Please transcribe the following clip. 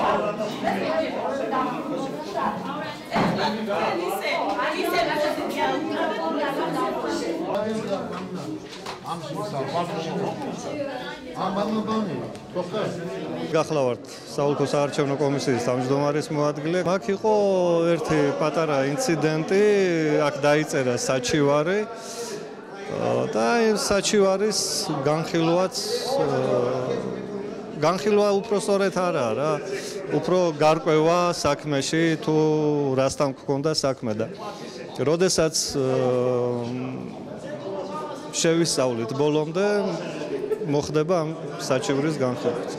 გახლავართ საოლქო საარჩევნო კომისიის თავმჯდომარის მოადგილე. აქ იყო ერთი პატარა ინციდენტი, აქ დაიწერა საჩივარი და საჩივარის განხილვა უფრო სწორედ არაა რა. უფრო გარკვევა საქმეში თუ რასთან გქონდა საქმე და როდესაც შევისწავლით ბოლომდე მოხდება ამ საჩივრის განხილვა.